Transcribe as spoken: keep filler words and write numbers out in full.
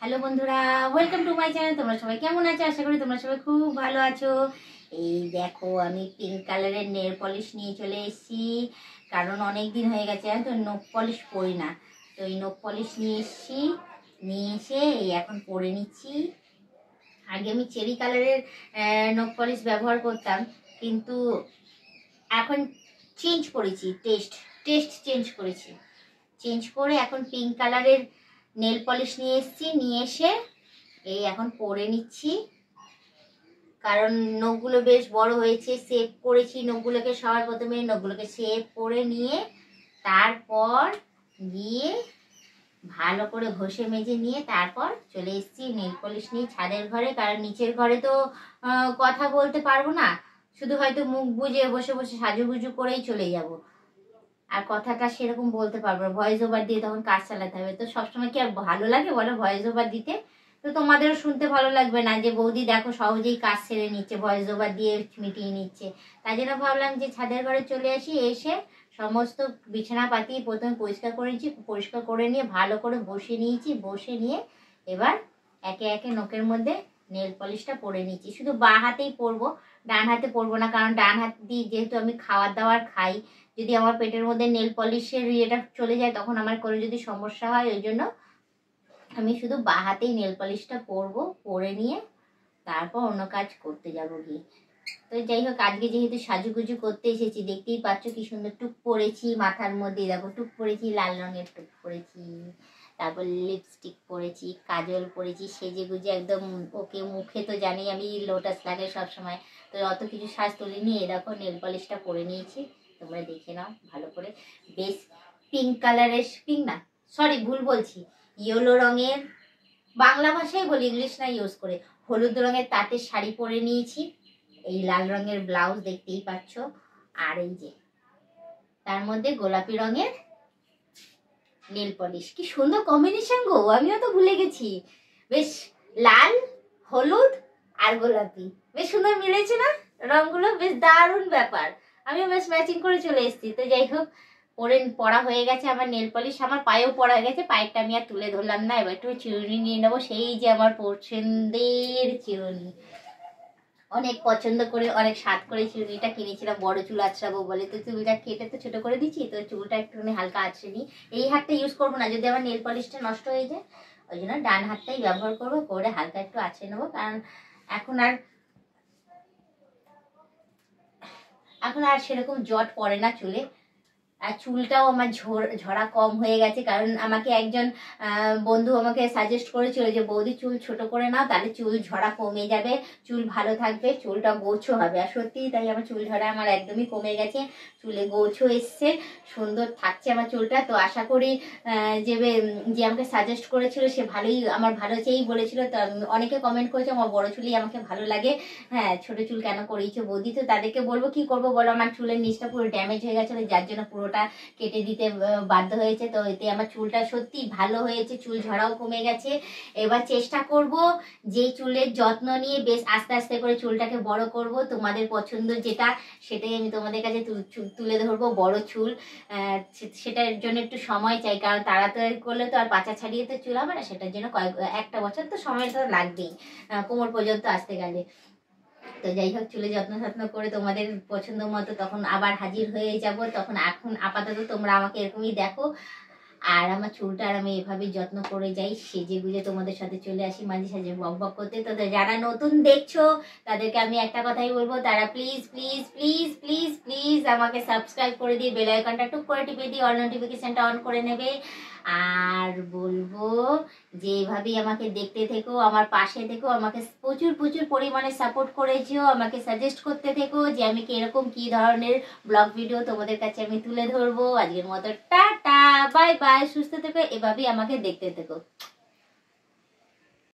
Hello বন্ধুরা, welcome to my channel. তোমরা সবাই কেমন আছো? আশা করি তোমরা সবাই খুব ভালো আছো। এই দেখো, আমি পিঙ্ক কালারের নেল পলিশ নিয়ে চলে এসেছি, কারণ অনেক দিন হয়ে গেছে তো নোক পলিশ পরি না। তো এই নোক পলিশ নিয়ে এসেছি, নিয়ে এসে এই এখন পরে নিচ্ছি। আগে আমি চেরি কালারের নোক পলিশ ব্যবহার করতাম, কিন্তু এখন চেঞ্জ করেছি, টেস্ট টেস্ট চেঞ্জ করেছি। চেঞ্জ করে এখন পিঙ্ক কালারের নেল পলিশ নিয়ে এসেছি। নিয়ে এসে এই এখন পরে নিচ্ছি, কারণ নখগুলো বেশ বড় হয়েছে। শেপ করেছি নখগুলোকে, সবার প্রথমে নখগুলোকে শেপ করে নিয়ে তারপর গিয়ে ভালো করে ঘষে মেজে নিয়ে তারপর চলে এসেছি নেল পলিশ নিয়ে ছাদের ঘরে। কারণ নিচের ঘরে তো কথা বলতে পারবো না, শুধু হয়তো মুখ বুজে বসে বসে সাজুগুজু করেই চলে যাব, আর কথাটা সেরকম বলতে পারবো না। ভয়েস ওভার দিয়ে তখন কাজ চালাতে হবে। তো সবসময় কি আর ভালো লাগে বলো ভয়েস ওভার দিতে? তো তোমাদেরও শুনতে ভালো লাগবে না যে বৌদি দেখো সহজেই কাজ সেরে নিচ্ছে, ভয়েস ওভার দিয়ে মিটিয়ে নিচ্ছে। তাই জন্য ভাবলাম যে ছাদের ঘরে চলে আসি। এসে সমস্ত বিছানা পাতি প্রথমে পরিষ্কার করেছি, পরিষ্কার করে নিয়ে ভালো করে বসে নিয়েছি। বসে নিয়ে এবার একে একে নখের মধ্যে নেল পলিশটা পরে নিচ্ছি। শুধু বাঁ হাতেই পরবো, ডান হাতে পরবো না, কারণ ডান হাত দিয়ে যেহেতু আমি খাবার দাবার খাই, যদি আমার পেটের মধ্যে নেল পলিশের ইয়েটা চলে যায় তখন আমার কোনো যদি সমস্যা হয়, ওই জন্য আমি শুধু বাঁ হাতেই নেল পলিশটা পরবো। পরে নিয়ে তারপর অন্য কাজ করতে যাব গিয়ে। তো যাই হোক, আজকে যেহেতু সাজুগুজু করতে এসেছি, দেখতেই পাচ্ছ কি সুন্দর টুক পরেছি। মাথার মধ্যে দেখো টুক পরেছি, লাল রঙের টুক পরেছি, তারপর লিপস্টিক পরেছি, কাজল পরেছি, সেজে গুজে একদম ওকে। মুখে তো জানি আমি লোটাস লাগে সবসময়, তো অত কিছু সাজ তুলিনি। এ দেখো নেল পলিশটা পরে নিয়েছি, তোমরা দেখে নাও ভালো করে। বেশ পিঙ্ক কালারের, পিঙ্ক না সরি ভুল বলছি, ইয়েলো রঙের, বাংলা ভাষায় বলি, ইংলিশ না ইউজ করে। হলুদ রঙের তাঁতের শাড়ি পরে নিয়েছি, এই লাল রঙের ব্লাউজ দেখতেই পাচ্ছ, আর এই যে তার মধ্যে গোলাপি রঙের নেল পলিশ। কি সুন্দর কম্বিনেশন গো, আমিও তো ভুলে গেছি। বেশ লাল, হলুদ আর গোলাপি, বেশ সুন্দর মিলেছে না রঙগুলো? বেশ দারুণ ব্যাপার। আমিও বেশ ম্যাচিং করে চলে এসেছি। তো যাই হোক, পরে পড়া হয়ে গেছে আমার নেল পলিশ। আমার পায়েও পড়া হয়ে গেছে, পায়েরটা আমি আর তুলে ধরলাম না। এবার একটু চিরুনি নিয়ে নেবো, সেই যে আমার পছন্দের চিরুনি। অনেক পছন্দ করে অনেক স্বাদ করে চিরুনিটা কিনেছিলাম, বড় চুল আঁচড়াবো বলে। তো চুলটা কেটে তো ছোট করে দিচ্ছি, তো চুলটা একটুখানি হালকা আঁচড়ে নিই। এই হাতটা ইউজ করবো না, যদি আমার নেল পলিশটা নষ্ট হয়ে যায়, ওই জন্য ডান হাতটাই ব্যবহার করবো। করে হালকা একটু আঁচড়ে নেবো, কারণ এখন আর এখন আর সেরকম জট পড়ে না চুলে। আর চুলটাও আমার ঝরা কম হয়ে গেছে, কারণ আমাকে একজন বন্ধু আমাকে সাজেস্ট করেছিল যে বৌদি চুল ছোট করে নাও, তাহলে চুল ঝরা কমে যাবে, চুল ভালো থাকবে, চুলটা গোছো হবে। আর সত্যি তাই, আমার চুল ঝরা আমার একদমই কমে গেছে, চুলে গোছো এসছে, সুন্দর থাকছে আমার চুলটা। তো আশা করি যে যে আমাকে সাজেস্ট করেছিল সে ভালোই, আমার ভালো চেয়েই বলেছিল। তো অনেকে কমেন্ট করেছে আমার বড় চুলই আমাকে ভালো লাগে, হ্যাঁ ছোট চুল কেন করিয়েছো বৌদি? তো তাদেরকে বলবো কি করবো বলো, আমার চুলের নিচটা পুরো ড্যামেজ হয়ে গেছিলো, যার জন্য পুরোটা কেটে দিতে বাধ্য হয়েছে। তো এতে আমার চুলটা সত্যি ভালো হয়েছে, চুল ঝরাও কমে গেছে। এবার চেষ্টা করব যে চুলের যত্ন নিয়ে বেশ আস্তে আস্তে করে চুলটাকে বড় করব। তোমাদের পছন্দ যেটা, সেটাই আমি তোমাদের কাছে তুলে ধরবো। বড় চুল, সেটার জন্য একটু সময় চাই, কারণ তাড়াতাড়ি করলে তো আর পাচা ছাড়িয়ে তো চুল হবে না। সেটার জন্য কয়েক একটা বছর তো সময় তো লাগবেই, কোমর পর্যন্ত আসতে গেলে। তো যাই হোক, চুলে যত্ন যত্ন করে তোমাদের পছন্দ মতো তখন আবার হাজির হয়ে যাব। তখন এখন আপাতত তোমরা আমাকে এরকমই দেখো, আর আমার চুলটার আমি এভাবেই যত্ন করে যাই, সেজে গুজে তোমাদের সাথে চলে আসি মাঝে সাঝে বক বক করতে। তো যারা নতুন দেখছো তাদেরকে আমি একটা কথাই বলবো, তারা please please please please please আমাকে সাবস্ক্রাইব করে দিয়ে বেল আইকনটা টুক করে টিপে দিয়ে অল নোটিফিকেশনটা অন করে নেবে। আর বলবো যে এভাবেই আমাকে দেখতে থেকো, আমার পাশে থেকো, আমাকে প্রচুর প্রচুর পরিমাণে সাপোর্ট করেছো, আমাকে সাজেস্ট করতে থেকো যে আমি কিরকম কি ধরনের ব্লগ ভিডিও তোমাদের কাছে আমি তুলে ধরবো। আজকের মতো টাটা, বাই বাই, সুস্থ থেকো, এভাবেই আমাকে দেখতে থেকো।